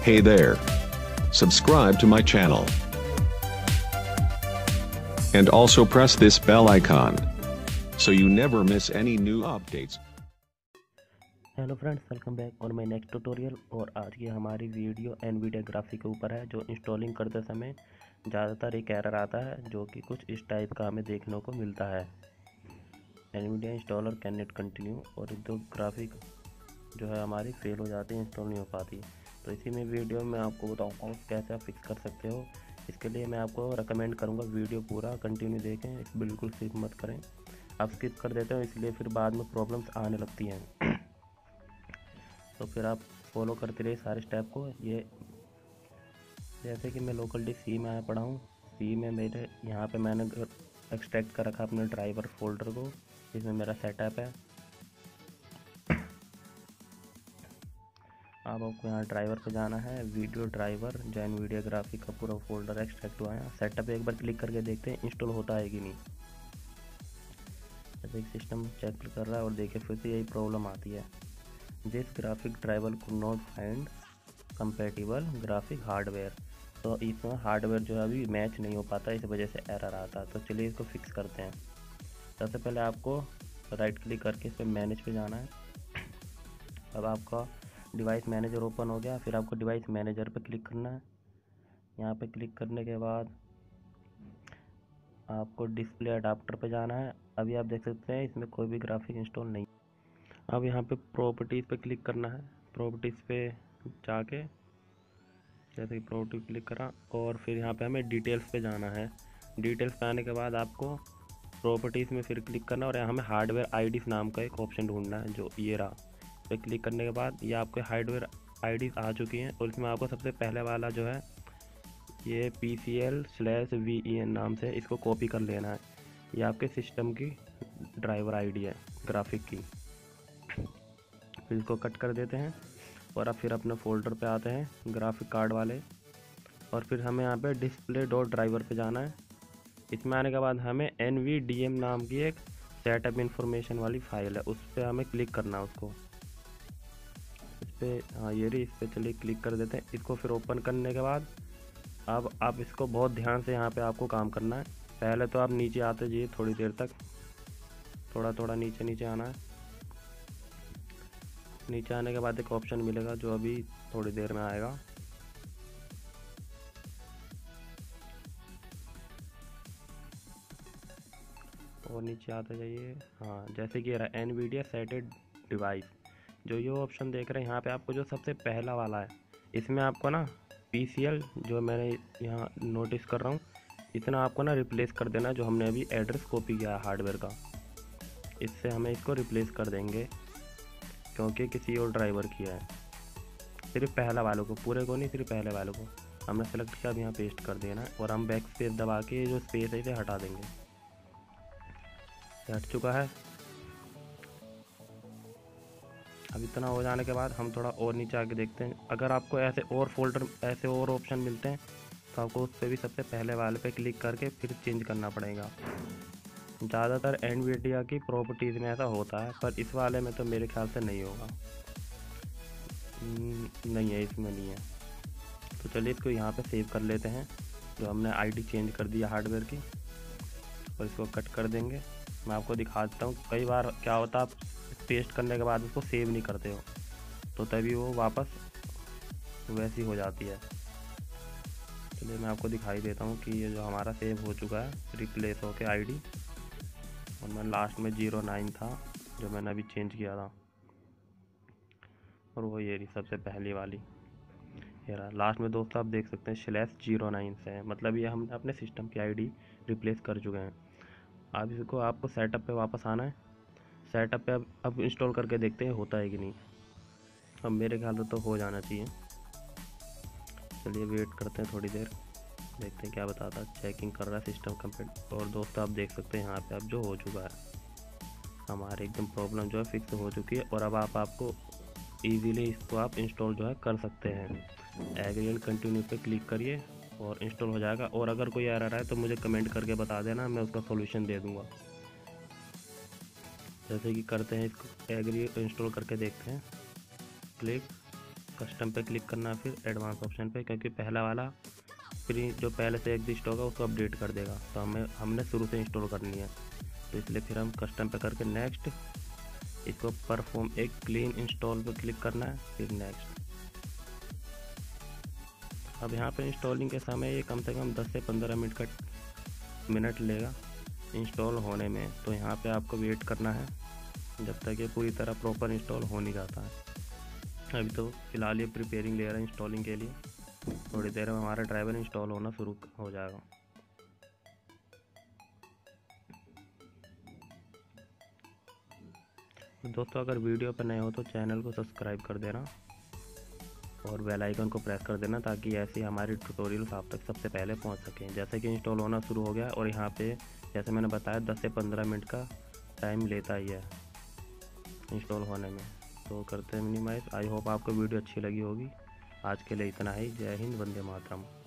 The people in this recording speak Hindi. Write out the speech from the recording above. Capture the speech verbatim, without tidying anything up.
Hey there. Subscribe to my channel. And also press this bell icon so you never miss any new updates. Hello friends, welcome back और माय नेक्स्ट ट्यूटोरियल। और आज की हमारी वीडियो एनवीडिया ग्राफिक के ऊपर है, जो इंस्टॉलिंग करते समय ज़्यादातर एक एरर आता है, जो कि कुछ इस टाइप का हमें देखने को मिलता है। Nvidia installer can not continue, और दो ग्राफिक जो है हमारी फेल हो जाती है, इंस्टॉल नहीं हो पाती। तो इसी में वीडियो में आपको बताऊँगा कैसे आप फिक्स कर सकते हो। इसके लिए मैं आपको रेकमेंड करूँगा वीडियो पूरा कंटिन्यू देखें, इस बिल्कुल स्किप मत करें। आप स्किप कर देते हो इसलिए फिर बाद में प्रॉब्लम्स आने लगती हैं। तो फिर आप फॉलो करते रहिए सारे स्टेप को। ये जैसे कि मैं लोकल डिस्क सी में आया पड़ा हूँ। सी में मेरे यहाँ पे मैंने एक्सट्रैक्ट कर रखा अपने ड्राइवर फोल्डर को, जिसमें मेरा सेटअप है। अब आपको यहाँ ड्राइवर पे जाना है, वीडियो ड्राइवर जो एनवीडिया ग्राफिक का पूरा फोल्डर एक्सट्रैक्ट हुआ है। सेटअप एक बार क्लिक करके देखते हैं इंस्टॉल होता है कि नहीं। जैसे एक सिस्टम चेक कर रहा है और देखिए फिर से यही प्रॉब्लम आती है, this graphic driver could not find compatible graphic hardware. तो इसमें हार्डवेयर जो है अभी मैच नहीं हो पाता, इस वजह से एरर आता है। तो चलिए इसको फिक्स करते हैं। सबसे पहले आपको राइट क्लिक करके इस पर मैनेज पे जाना है। अब आपका डिवाइस मैनेजर ओपन हो गया, फिर आपको डिवाइस मैनेजर पे क्लिक करना है। यहाँ पे क्लिक करने के बाद आपको डिस्प्ले अडाप्टर पे जाना है। अभी आप देख सकते हैं इसमें कोई भी ग्राफिक इंस्टॉल नहीं। अब यहाँ पे प्रॉपर्टीज़ पे क्लिक करना है। प्रॉपर्टीज़ पे जाके जैसे कि प्रॉपर्टी क्लिक करा, और फिर यहाँ पे हमें डिटेल्स पे जाना है। डिटेल्स पे आने के बाद आपको प्रॉपर्टीज़ में फिर क्लिक करना, और यहाँ हमें हार्डवेयर आईडीज़ नाम का एक ऑप्शन ढूंढना है, जो ये रहा। पे क्लिक करने के बाद ये आपके हार्डवेयर आईडीज़ आ चुकी हैं, और इसमें आपको सबसे पहले वाला जो है ये P C L slash V E N नाम से इसको कॉपी कर लेना है। ये आपके सिस्टम की ड्राइवर आईडी है ग्राफिक की। फिर इसको कट कर देते हैं, और अब फिर अपने फोल्डर पे आते हैं ग्राफिक कार्ड वाले, और फिर हमें यहाँ पे डिस्प्ले डॉट ड्राइवर पे जाना है। इसमें आने के बाद हमें एन वी डी एम नाम की एक सेटअप इन्फॉर्मेशन वाली फाइल है, उस पर हमें क्लिक करना है। उसको इस पर हाँ ये रही, इस पर चलिए क्लिक कर देते हैं। इसको फिर ओपन करने के बाद अब आप इसको बहुत ध्यान से यहाँ पे आपको काम करना है। पहले तो आप नीचे आते जाइए थोड़ी देर तक, थोड़ा थोड़ा नीचे नीचे आना है। नीचे आने के बाद एक ऑप्शन मिलेगा जो अभी थोड़ी देर में आएगा। और नीचे आते जाइए, हाँ जैसे कि रहा एनवीडिया सेटेड डिवाइस, जो ये ऑप्शन देख रहे हैं यहाँ पे आपको जो सबसे पहला वाला है, इसमें आपको ना पी सी एल जो मैंने यहाँ नोटिस कर रहा हूँ, इतना आपको ना रिप्लेस कर देना, जो हमने अभी एड्रेस कॉपी किया है हार्डवेयर का, इससे हमें इसको रिप्लेस कर देंगे, क्योंकि किसी और ड्राइवर किया है। सिर्फ पहला वालों को, पूरे को नहीं, सिर्फ पहले वालों को हमने सेलेक्ट किया। अब यहाँ पेस्ट कर देना है, और हम बैक स्पेस दबा के जो स्पेस है इसे हटा देंगे। हट चुका है। अब इतना हो जाने के बाद हम थोड़ा और नीचे आके देखते हैं। अगर आपको ऐसे और फोल्डर, ऐसे और ऑप्शन मिलते हैं, तो आपको उस पर भी सबसे पहले वाले पे क्लिक करके फिर चेंज करना पड़ेगा। ज़्यादातर एनवीडिया की प्रॉपर्टीज़ में ऐसा होता है, पर इस वाले में तो मेरे ख्याल से नहीं होगा। नहीं है, इसमें नहीं है। तो चलिए इसको यहाँ पे सेव कर लेते हैं, जो हमने आईडी चेंज कर दिया हार्डवेयर की, और इसको कट कर देंगे। मैं आपको दिखा देता हूँ, कई बार क्या होता है आप पेस्ट करने के बाद उसको सेव नहीं करते हो, तो तभी वो वापस वैसी हो जाती है। चलिए मैं आपको दिखाई देता हूँ कि ये जो हमारा सेव हो चुका है रिप्लेस होके आईडी, और मैं लास्ट में जीरो नाइन था जो मैंने अभी चेंज किया था, और वो ये रही सबसे पहली वाली। ये रहा लास्ट में दोस्तों, आप देख सकते हैं स्लैश जीरो नाइन से है, मतलब ये हमने अपने सिस्टम की आईडी रिप्लेस कर चुके हैं। अब इसको आपको सेटअप पे वापस आना है। सेटअप पे अब अब इंस्टॉल करके देखते हैं होता है कि नहीं। अब मेरे ख्याल से तो हो जाना चाहिए। चलिए वेट करते हैं थोड़ी देर, देखते हैं क्या बताता है। चेकिंग कर रहा है सिस्टम कंप्लीट, और दोस्तों आप देख सकते हैं यहाँ पे अब जो हो चुका है, हमारी एकदम प्रॉब्लम जो है फिक्स हो चुकी है। और अब आप आपको ईजीली इसको आप इंस्टॉल जो है कर सकते हैं। एग्री एंड कंटिन्यू पे क्लिक करिए और इंस्टॉल हो जाएगा। और अगर कोई एरर है तो मुझे कमेंट करके बता देना, मैं उसका सॉल्यूशन दे दूँगा। जैसे कि करते हैं इसको, एग्री इंस्टॉल करके देखते हैं। क्लिक कस्टम पे क्लिक करना है, फिर एडवांस ऑप्शन पे, क्योंकि पहला वाला प्री जो पहले से एग्जिस्ट होगा उसको अपडेट कर देगा, तो हमें हमने शुरू से इंस्टॉल करनी है। तो इसलिए फिर हम कस्टम पे करके नेक्स्ट, इसको परफॉर्म एक क्लीन इंस्टॉल पे क्लिक करना है, फिर नेक्स्ट। अब यहाँ पे इंस्टॉलिंग के समय ये कम से कम दस से पंद्रह मिनट का मिनट लेगा इंस्टॉल होने में, तो यहाँ पे आपको वेट करना है जब तक ये पूरी तरह प्रॉपर इंस्टॉल हो नहीं जाता है। अभी तो फ़िलहाल ये प्रिपेयरिंग ले रहा है इंस्टॉलिंग के लिए, थोड़ी देर में हमारा ड्राइवर इंस्टॉल होना शुरू हो जाएगा। दोस्तों अगर वीडियो पर नए हो तो चैनल को सब्सक्राइब कर देना और बेल आइकन को प्रेस कर देना, ताकि ऐसी हमारी ट्यूटोरियल्स आप तक सबसे पहले पहुंच सकें। जैसे कि इंस्टॉल होना शुरू हो गया और यहाँ पे जैसे मैंने बताया दस से पंद्रह मिनट का टाइम लेता ही है इंस्टॉल होने में। तो करते हैं मिनिमाइज। आई होप आपको वीडियो अच्छी लगी होगी। आज के लिए इतना ही। जय हिंद, वंदे मातरम।